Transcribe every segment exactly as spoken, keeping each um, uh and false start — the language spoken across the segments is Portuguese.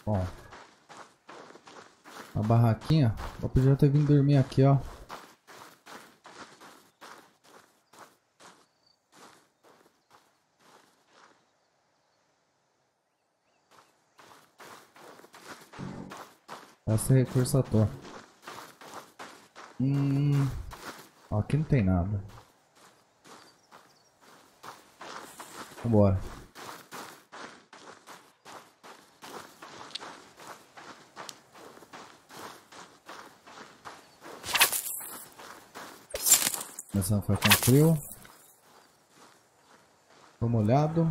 Bom. A barraquinha. Eu podia ter vindo dormir aqui, ó. Esse recurso à toa. Hum. Ó, aqui não tem nada. Vambora. Começando a ficar com frio. Tô molhado.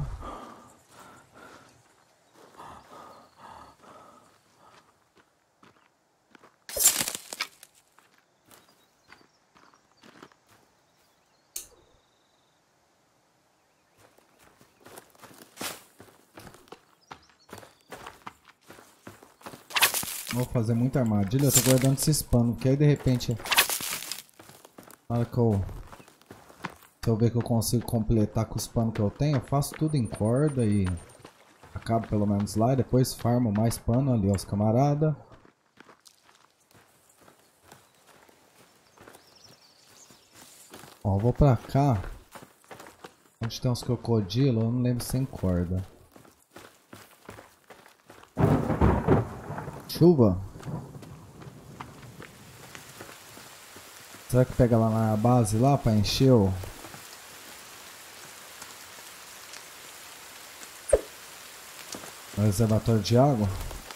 Vou fazer muita armadilha, eu tô guardando esses panos, porque aí de repente, na hora que eu, se eu ver que eu consigo completar com os panos que eu tenho, eu faço tudo em corda e acabo pelo menos lá, e depois farmo mais pano ali, ó, os camarada. Ó, eu vou pra cá, onde tem uns crocodilos, eu não lembro sem corda. Chuva? Será que pega lá na base lá pra encher o... o reservatório de água?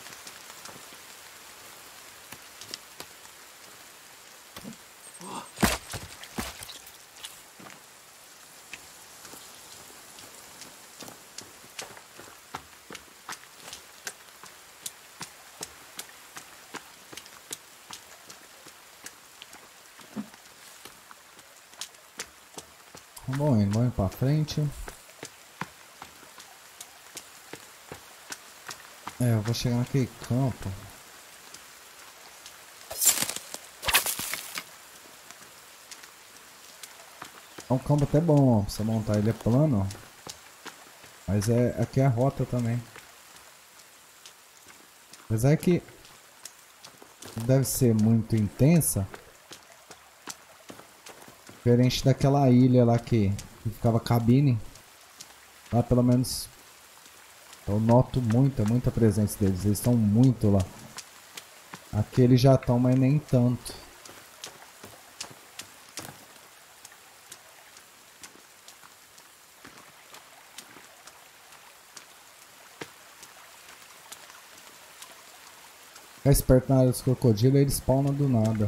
Bom, indo, vamos pra frente. É, eu vou chegar naquele campo. É um campo até bom, ó, pra você montar. Ele é plano, ó. Mas é, aqui é a rota também. Mas é que deve ser muito intensa. Diferente daquela ilha lá que, que ficava cabine. Lá pelo menos eu noto muita, muita presença deles. Eles estão muito lá. Aqui eles já estão, mas nem tanto. Ficar esperto na área dos crocodilos, eles spawnam do nada.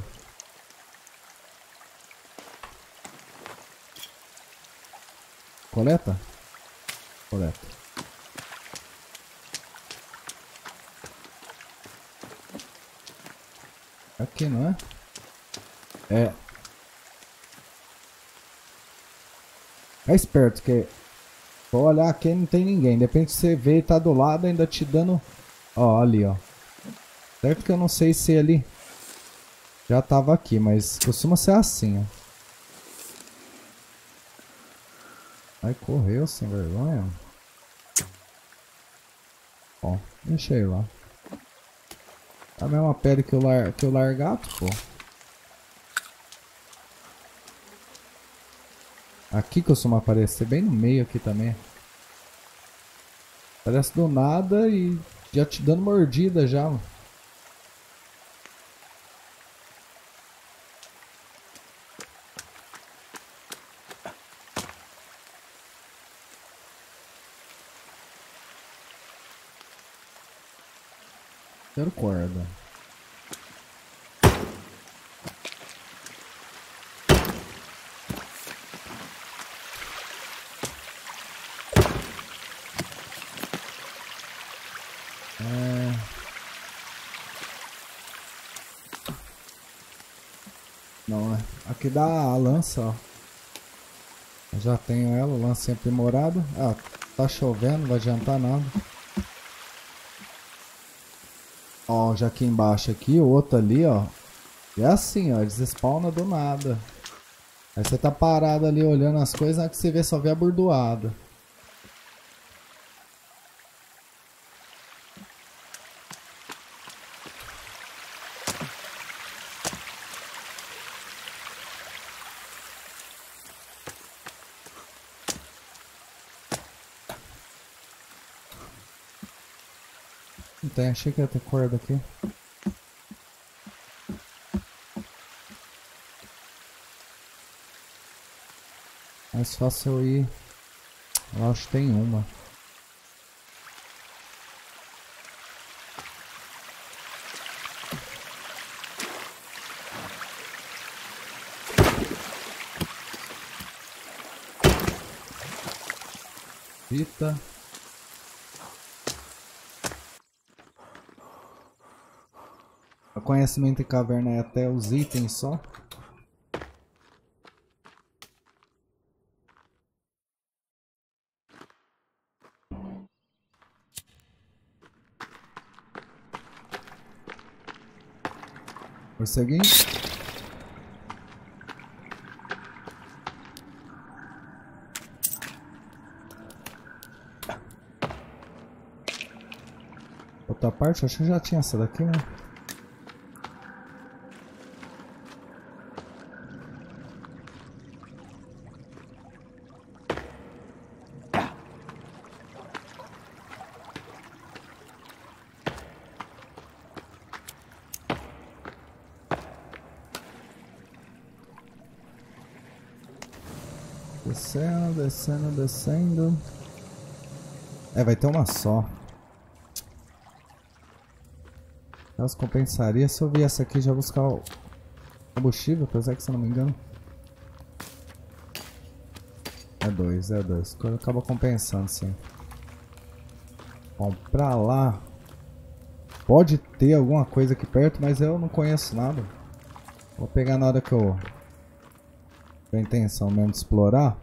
Coleta? Coleta. Aqui, não é? É. É esperto, que... vou olhar aqui e não tem ninguém. De repente você vê e tá do lado ainda te dando... Ó, ali, ó. Certo que eu não sei se ele já tava aqui, mas costuma ser assim, ó. Aí correu sem vergonha. Ó, deixa ele lá. A mesma pele que o, lar que o largato, pô. Aqui costuma aparecer bem no meio aqui também. Aparece do nada e já te dando mordida já, mano. Quero corda. É... Não, é. Aqui dá a lança, ó. Eu já tenho ela, lança aprimorada. Ah, tá chovendo, não vai adiantar nada. Ó, já aqui embaixo aqui, o outro ali, ó. E é assim, ó, eles spawnam do nada. Aí você tá parado ali olhando as coisas, na hora que você vê, só vê a bordoada. Não tem, achei que ia ter corda aqui. Mais fácil eu ir. Eu acho que tem uma. Fita. O conhecimento em caverna é até os itens só. O seguinte. Outra parte, acho que já tinha essa daqui, né? Descendo, descendo, descendo. É, vai ter uma só. Elas compensaria se eu viesse aqui já buscar o combustível, apesar que, se eu não me engano, é dois, é dois. Acaba compensando, sim. Bom, pra lá pode ter alguma coisa aqui perto, mas eu não conheço nada. Vou pegar na hora que eu tenho a intenção mesmo de explorar.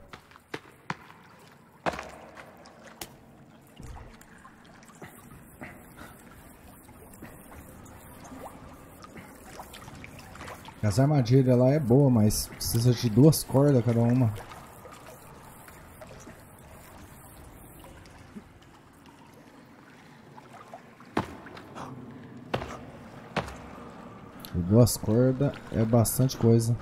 As armadilhas lá é boa, mas precisa de duas cordas cada uma. E duas cordas é bastante coisa.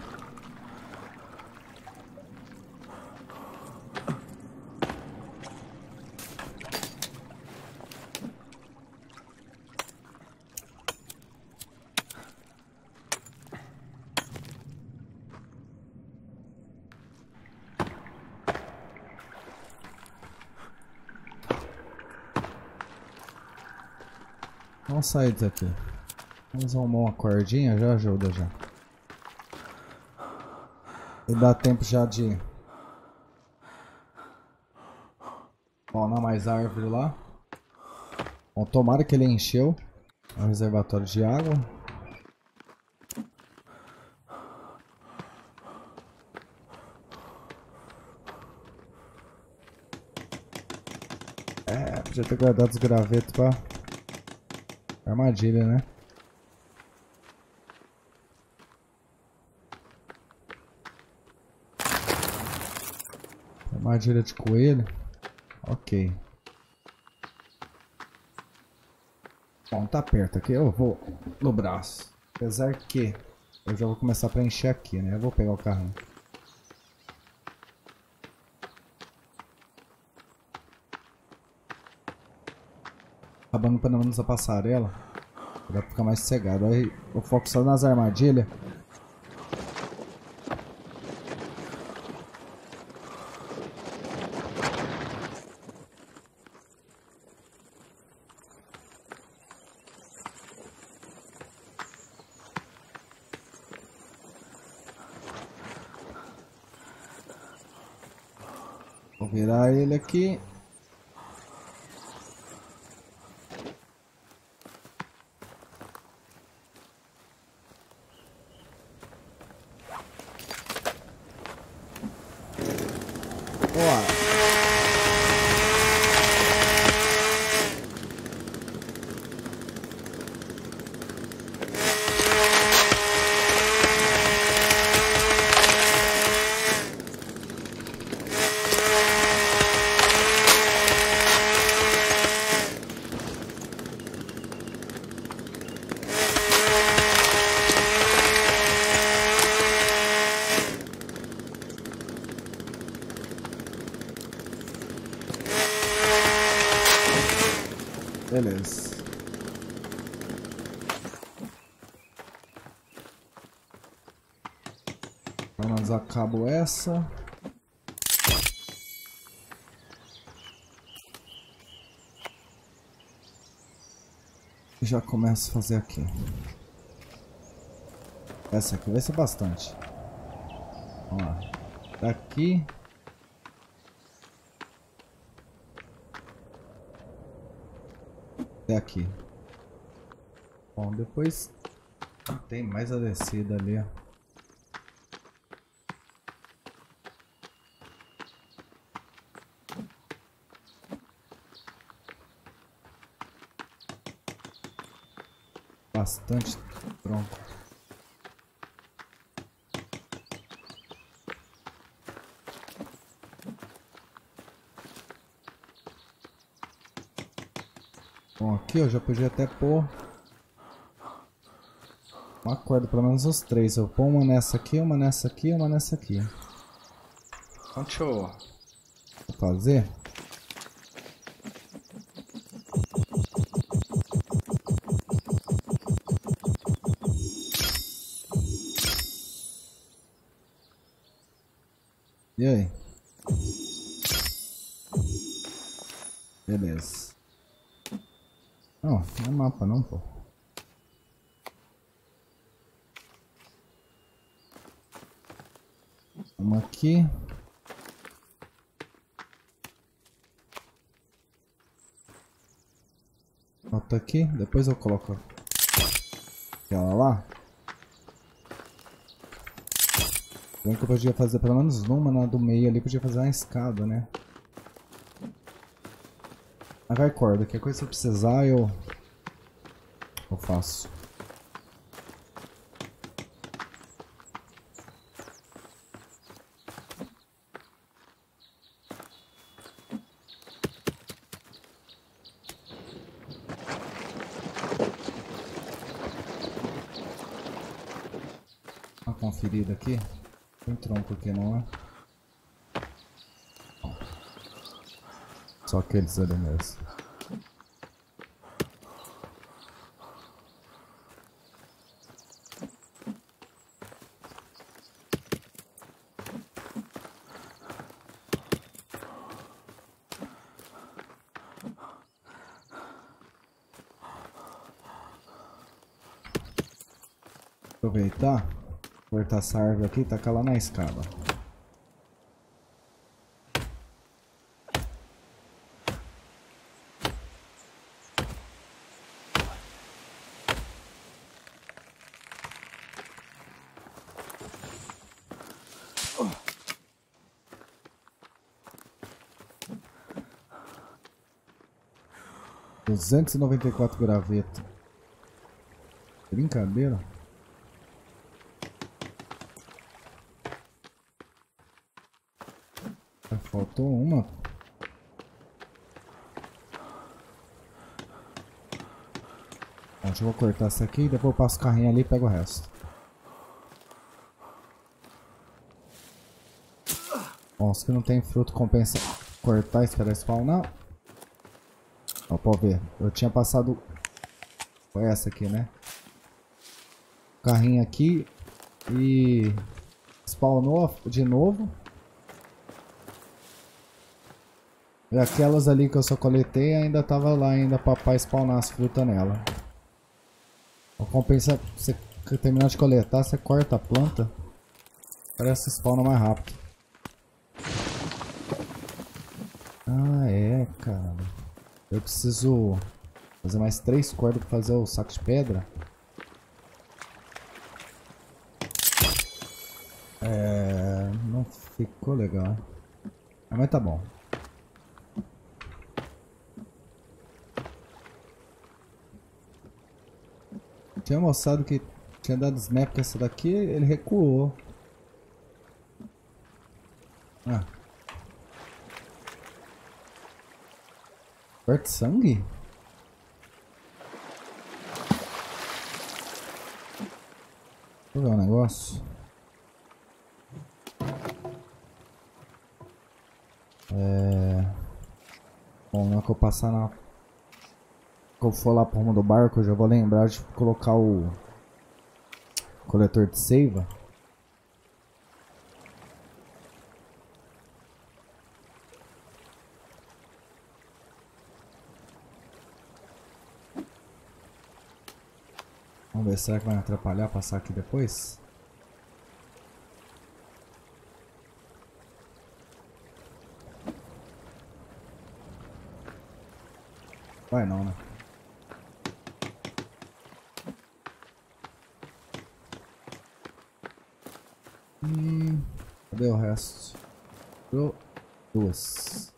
Vamos sair daqui. Vamos arrumar uma cordinha, já ajuda já. E dá tempo já de spawnar mais árvore lá. Bom, tomara que ele encheu. É um reservatório de água. É, podia ter guardado os gravetos pra armadilha, né? Armadilha de coelho. Ok. Bom, tá perto aqui. Eu vou no braço. Apesar que eu já vou começar a preencher aqui, né? Eu vou pegar o carrinho. Acabando pelo menos a passarela. Dá pra ficar mais sossegado. Aí eu foco só nas armadilhas. Vou virar ele aqui. Beleza. menos acabo essa. E já começo a fazer aqui. Essa aqui vai ser bastante. Vamos lá. Daqui. Até aqui. Bom, depois tem mais a descida ali, ó. Bastante tronco. Bom, aqui eu já podia até pôr uma corda, pelo menos os três. Eu pôr uma nessa aqui, uma nessa aqui e uma nessa aqui. Então deixa eu fazer. E aí? Beleza. Não, não é mapa não, pô. Uma aqui. Outra aqui. Depois eu coloco aquela lá. Bem que eu podia fazer pelo menos uma na do meio ali, podia fazer uma escada, né? Mas vai corda, qualquer coisa que eu precisar eu, eu faço. Uma conferida aqui. Tem tronco aqui, não é? Só aqueles ali mesmo. Aproveitar, cortar essa árvore aqui e tacar lá na escada. duzentos e noventa e quatro gravetos. Brincadeira. Faltou uma. Deixa eu cortar essa aqui e depois eu passo o carrinho ali e pego o resto. Bom, os que não tem fruto compensa cortar e esperar spawnar. Ó, pode ver. Eu tinha passado. Foi essa aqui, né? Carrinho aqui. E spawnou de novo. E aquelas ali que eu só coletei ainda tava lá ainda pra, pra spawnar as frutas nela. Ou compensa, você terminar de coletar, você corta a planta. Parece que spawna mais rápido. Ah é, cara. Eu preciso fazer mais três cordas pra fazer o saco de pedra. É... Não ficou legal. Mas tá bom. Tinha mostrado que tinha dado snap com essa daqui, ele recuou. Ah. Corta sangue? Deixa eu ver um negócio. É... Bom, na hora que eu passar na... Que eu for lá pro rumo do barco, eu já vou lembrar de colocar o coletor de seiva. Vamos ver, será que vai me atrapalhar passar aqui depois? Vai não, né? Hum, cadê o resto? Pro duas.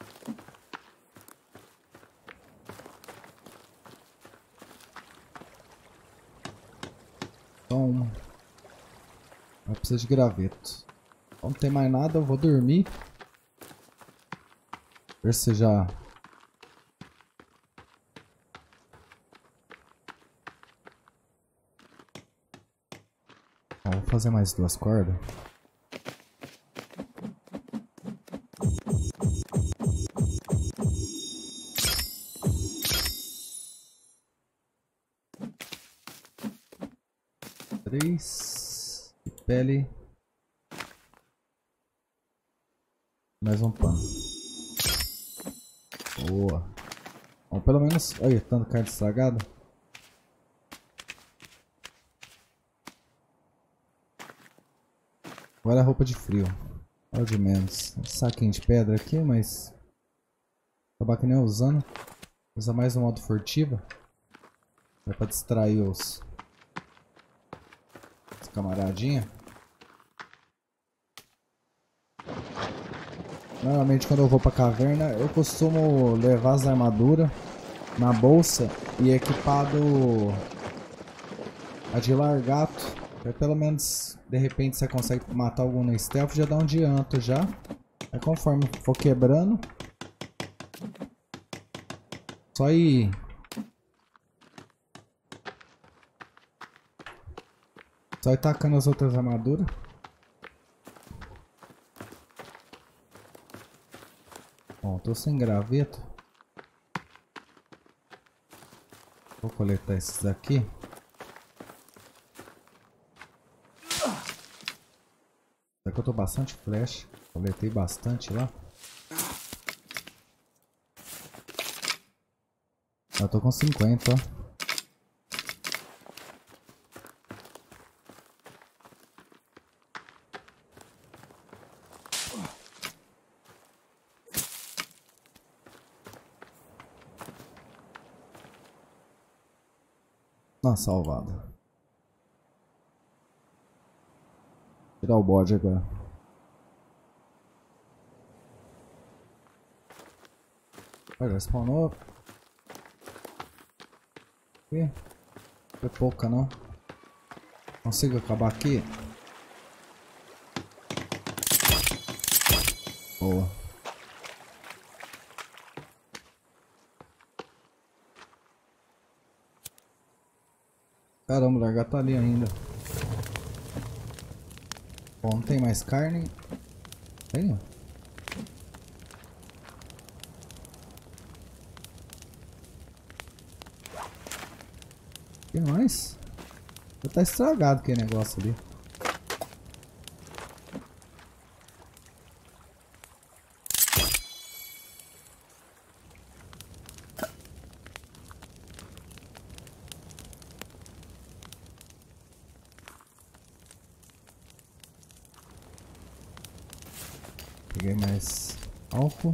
Só uma. Vai precisar de graveto. Não tem mais nada, eu vou dormir. Ver se já... Ó, vou fazer mais duas cordas. Três. E pele. Mais um pano. Boa. Bom, pelo menos... Olha, tanto carne estragada. Agora a roupa de frio. Olha de menos. Um saquinho de pedra aqui, mas... acabar que nem usando. Usa mais no modo furtiva. É pra distrair os... os camaradinha. Normalmente quando eu vou pra caverna, eu costumo levar as armaduras na bolsa e equipado a de largato. Aí pelo menos, de repente, você consegue matar algum no stealth, já dá um adianto já. Aí conforme for quebrando, só ir... Só ir tacando as outras armaduras. Bom, tô sem graveto. Vou coletar esses daqui. Aqui eu tô bastante flecha. Coletei bastante lá. Eu tô com cinquenta, ó. Nossa, salvado. Tirar o bode agora. Olha, spawnou. Aqui. Foi pouca não. Consigo acabar aqui? Boa. Caramba, o largar tá ali ainda. Bom, não tem mais carne. Tem? Tem mais? Já tá estragado aquele negócio ali. Peguei mais álcool.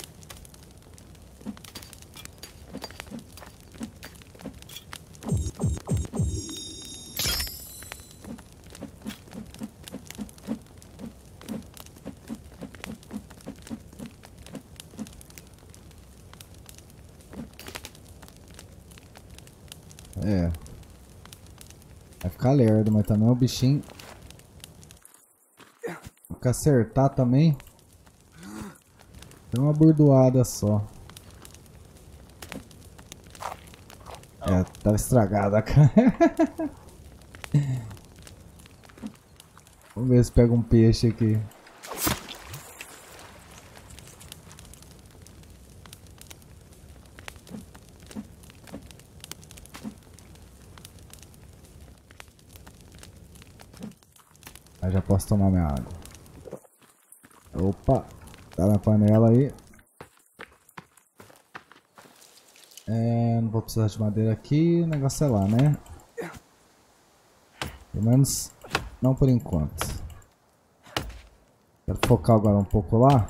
É. Vai ficar lerdo, mas também o bichinho... Fica acertar também. Tem uma bordoada só. É, tá estragada a cara. Vamos ver se pega um peixe aqui. Aí já posso tomar minha água. Opa, tá na panela aí. É, não vou precisar de madeira aqui, o negócio é lá, né? Pelo menos não por enquanto. Quero focar agora um pouco lá.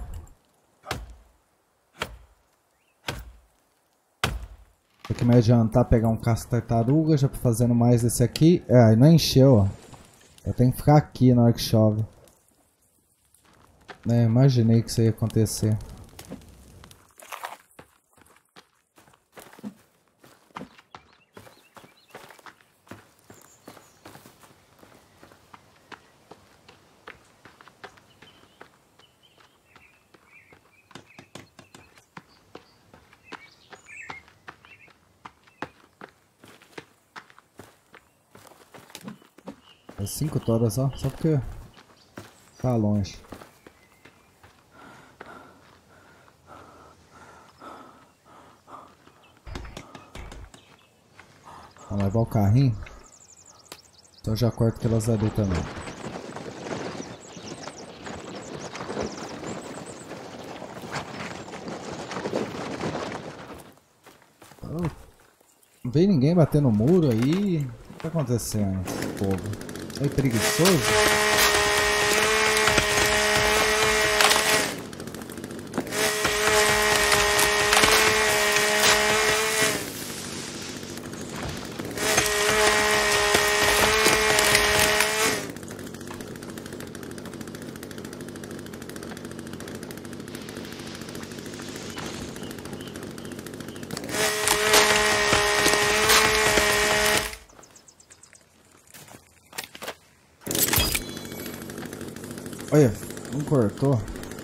Tem que me adiantar, pegar um casco tartaruga, já fazendo mais esse aqui. É, aí não encheu, ó. Eu tenho que ficar aqui na hora que chove. É, imaginei que isso ia acontecer. É cinco toras, ó, só porque tá longe. Vamos levar o carrinho. Então eu já corto aquelas ali também. Oh, não veio ninguém bater no muro aí. O que tá acontecendo, povo? É preguiçoso? Olha, não cortou.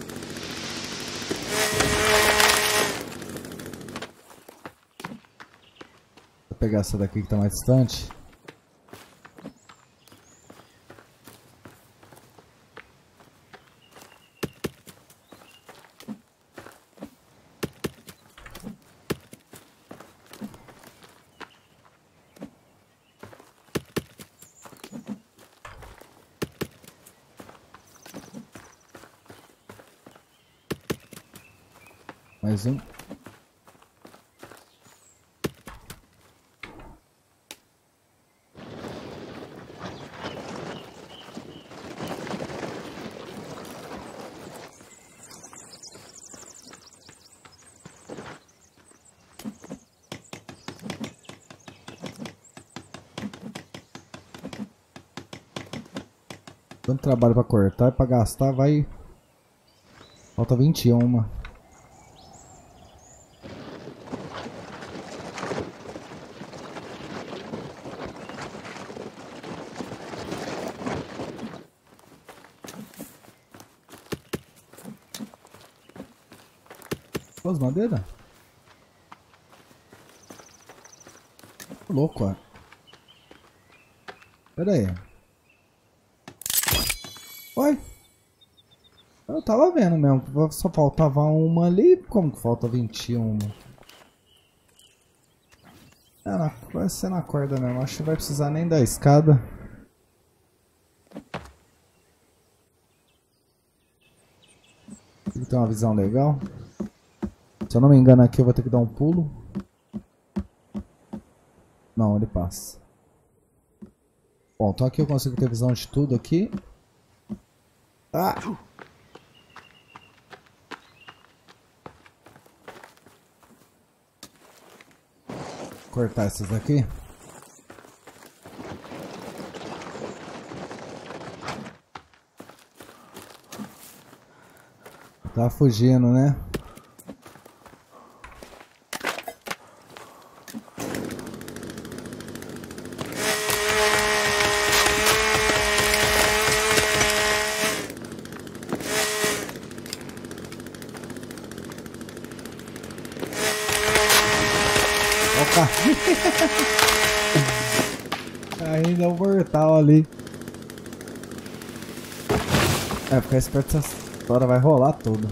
Vou pegar essa daqui que tá mais distante. Mais um. Tanto trabalho pra cortar e pra gastar, vai. Falta vinte e um. As madeiras? Louco, ó. Pera aí. Oi? Eu tava vendo mesmo. Só faltava uma ali. Como que falta vinte e um? É, na, vai ser na corda mesmo. Acho que não vai precisar nem da escada. Tem que ter uma visão legal. Se eu não me engano aqui eu vou ter que dar um pulo. Não, ele passa. Bom, então aqui eu consigo ter visão de tudo aqui. Ah! Cortar essas daqui. Tá fugindo, né? Ainda é um mortal ali. É, ficar esperto, essa história vai rolar tudo.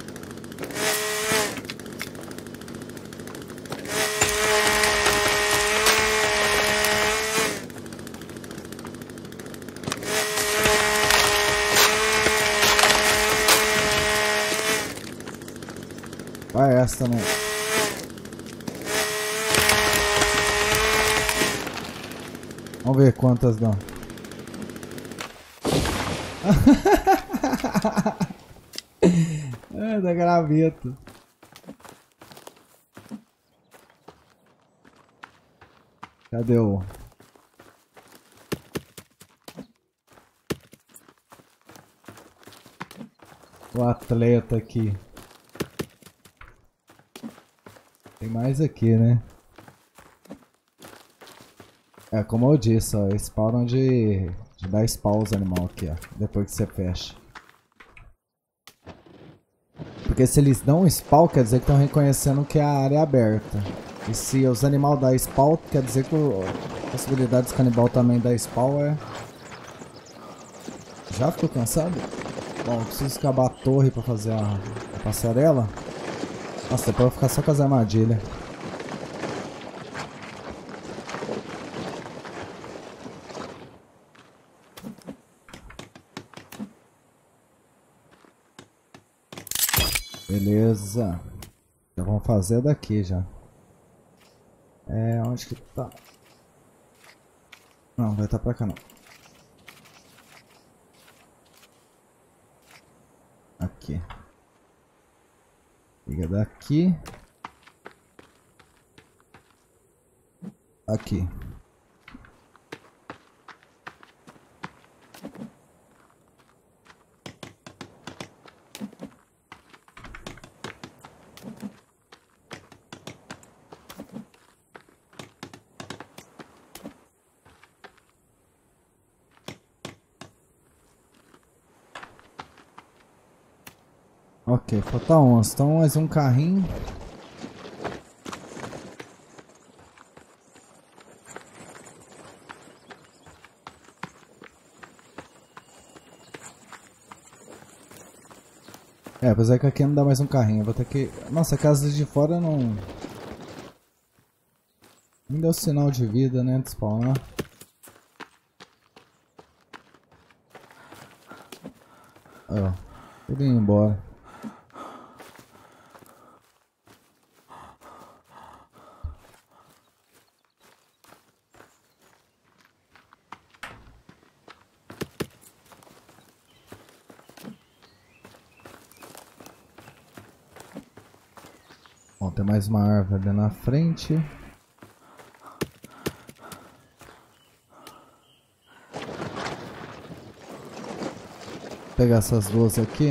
Vai essa também. Vamos ver quantas dão. É, da graveto. Cadê o... O atleta aqui? Tem mais aqui, né? É, como eu disse, ó, spawnam de, de dar spawn os animais aqui, ó, depois que você fecha. Porque se eles dão spawn, quer dizer que estão reconhecendo que a área é aberta. E se os animais dão spawn, quer dizer que a possibilidade de canibal também dar spawn é... Já ficou cansado? Bom, eu preciso acabar a torre pra fazer a, a passarela. Nossa, depois eu vou ficar só com as armadilhas. Beleza. Já vamos fazer daqui já. É, onde que tá? Não, vai estar pra cá não. Aqui. Liga daqui. Aqui. Ok, falta onze. Então mais um carrinho. É, apesar que aqui não dá mais um carrinho. Eu vou ter que... Nossa, a casa de fora não... Não deu sinal de vida, né? De spawnar. Ó, tudo indo embora. Bom, tem mais uma árvore ali na frente. Vou pegar essas duas aqui.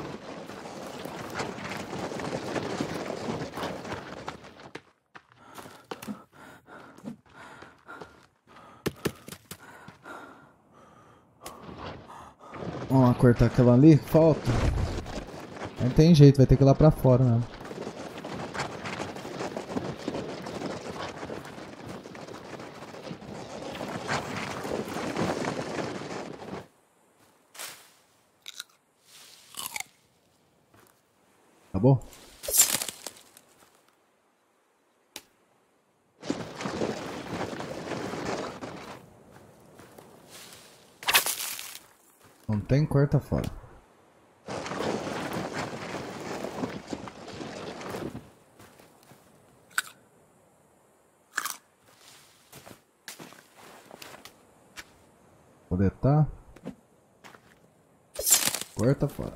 Vamos cortar aquela ali, falta. Não tem jeito, vai ter que ir lá pra fora, né? Acabou? Não tem, corta fora. Coletar. Corta fora.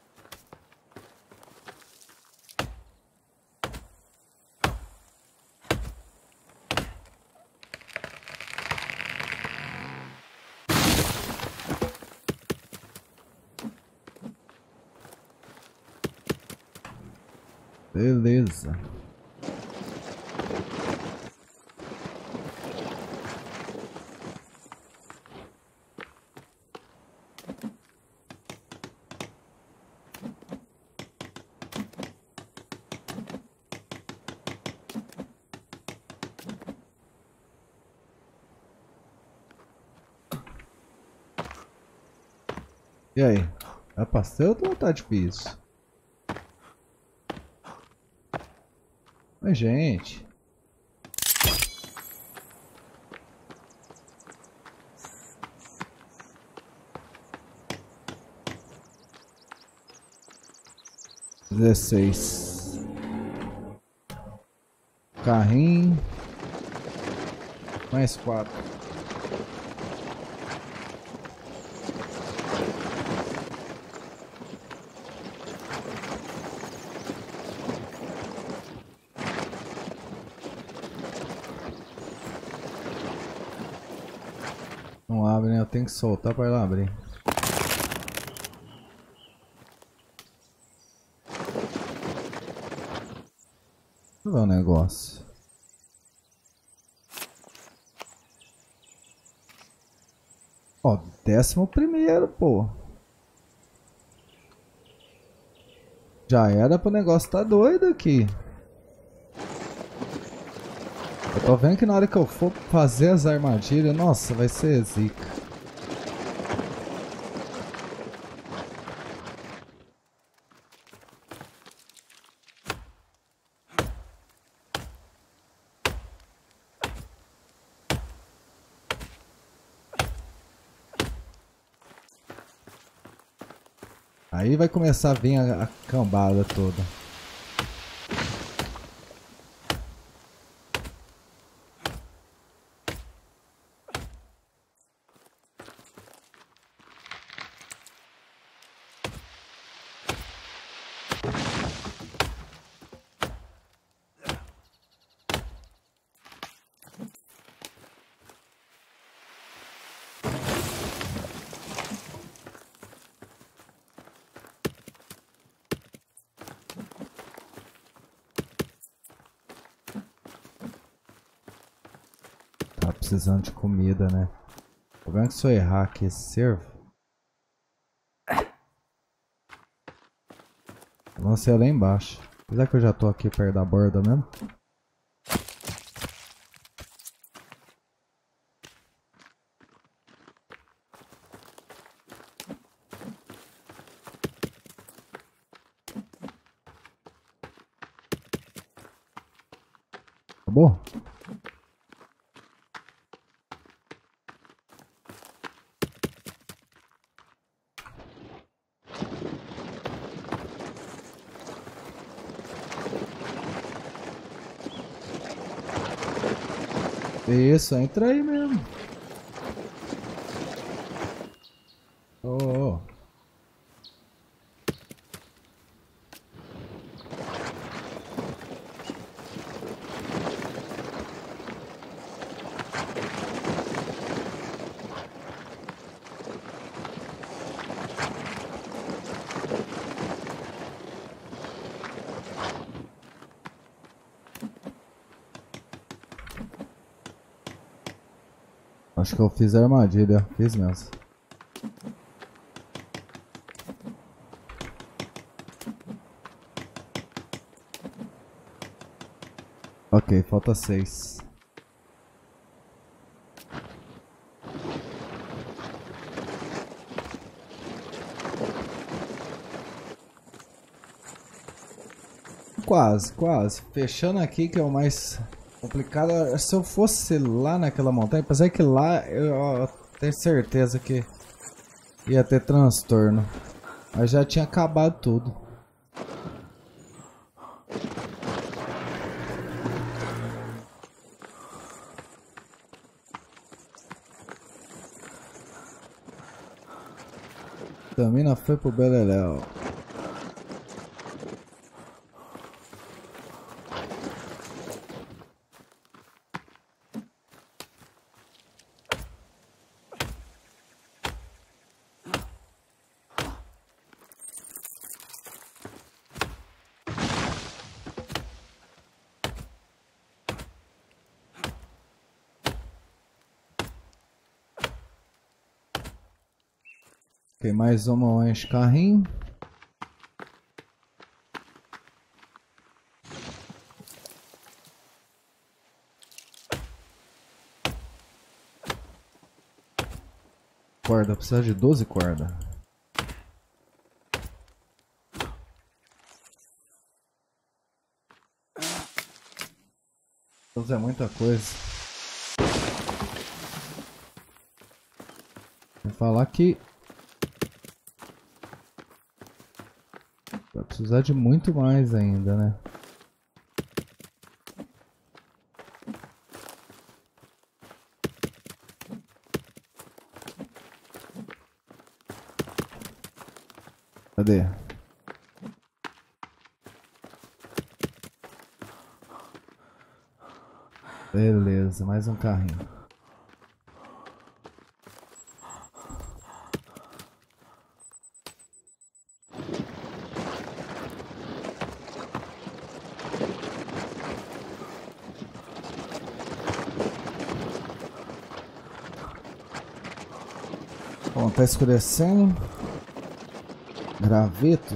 Beleza. E aí? É pastel ou tá difícil? Mas, gente. dezesseis. Carrinho. Mais quatro. Não abre, né? Eu tenho que soltar para ela abrir. Deixa eu ver um negócio. Ó, décimo primeiro, pô. Já era pro negócio tá doido aqui. Eu tô vendo que na hora que eu for fazer as armadilhas, nossa, vai ser zica. Aí vai começar a vir a, a cambada toda. Tá precisando de comida, né? Tô vendo que se eu errar aqui esse servo, vão ser lá embaixo. Apesar que eu já tô aqui perto da borda mesmo. Acabou? Isso, entra aí mesmo. Ô, ô. Acho que eu fiz a armadilha, fiz mesmo. Ok, falta seis. Quase, quase. Fechando aqui que é o mais complicado. Se eu fosse lá naquela montanha, apesar que lá eu, eu tenho certeza que ia ter transtorno. Mas já tinha acabado tudo. Tamina foi pro Beleléu. Ok, mais uma enche carrinho. Corda, precisa de doze cordas. doze é muita coisa. Vou falar que vai precisar de muito mais ainda, né? Cadê? Beleza, mais um carrinho. Bom, tá escurecendo. Graveto.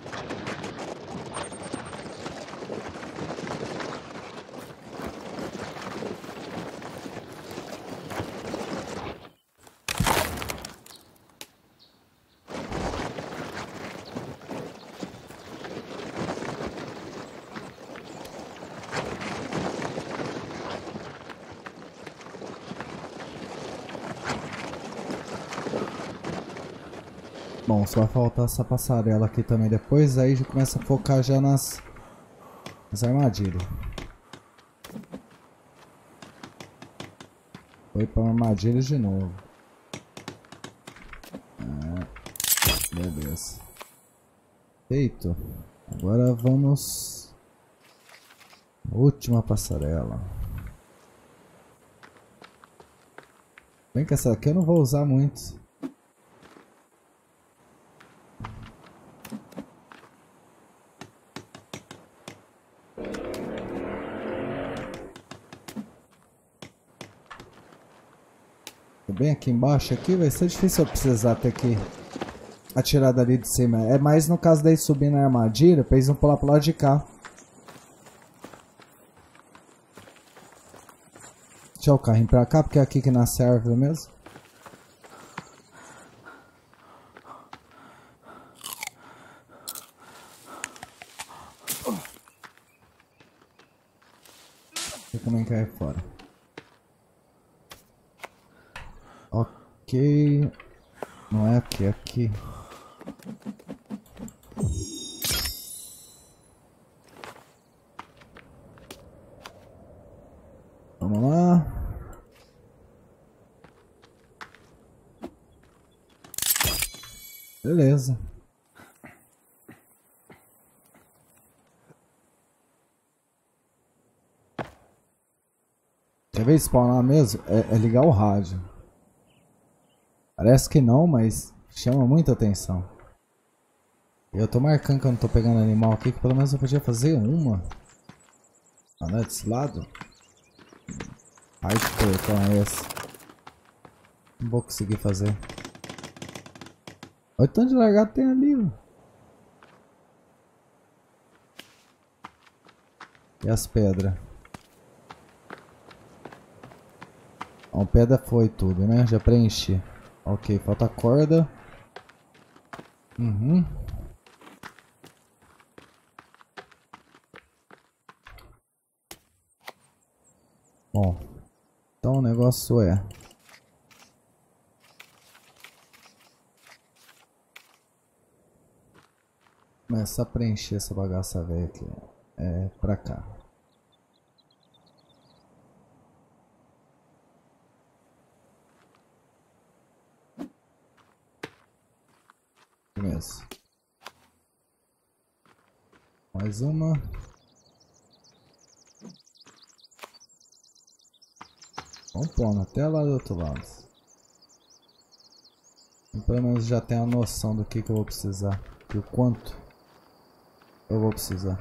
Bom, só vai faltar essa passarela aqui também depois, aí já começa a focar já nas, nas armadilhas. Foi para armadilhas de novo. É, beleza. Feito. Agora vamos... Última passarela. Bem que essa aqui eu não vou usar muito. Bem aqui embaixo aqui vai ser difícil eu precisar ter que atirar dali de cima. É mais no caso daí subir na armadilha pra eles não pular pro lado de cá. Deixa o carrinho pra cá porque é aqui que nasce a árvore mesmo. E também cai fora. Ok, não é aqui, é aqui. Vamos lá. Beleza. Quer ver spawnar mesmo? É, é ligar o rádio. Parece que não, mas chama muita atenção. Eu tô marcando que eu não tô pegando animal aqui, que pelo menos eu podia fazer uma. Ah, não é desse lado? Ai, que portão é esse? Não vou conseguir fazer. Olha o tanto de largado tem ali, ó. E as pedras? Ó, pedra foi tudo, né? Já preenchi. Ok, falta corda. Uhum. Bom, então o negócio é... começar a preencher essa bagaça velha aqui. É pra cá. Mesmo. Mais uma. Vamos pondo até lá do outro lado. E pelo menos já tem a noção do que, que eu vou precisar. E o quanto eu vou precisar.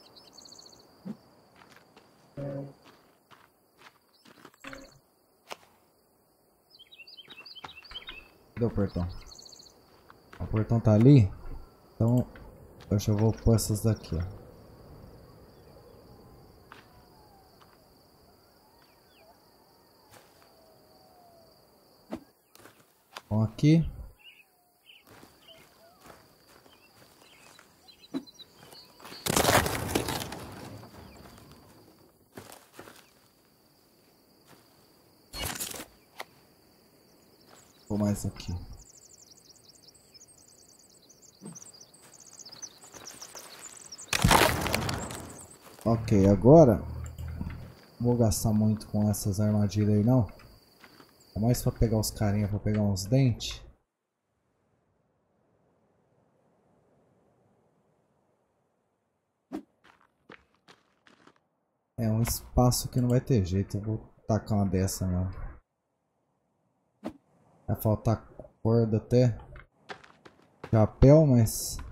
Cadê o portão? O portão tá ali. Então eu já vou pôr essas daqui, ó. Vão aqui. Vou mais aqui. Ok, agora não vou gastar muito com essas armadilhas aí não. É mais pra pegar os carinha, pra pegar uns dentes. É um espaço que não vai ter jeito, eu vou tacar uma dessa não. Vai faltar corda até. Chapéu, mas...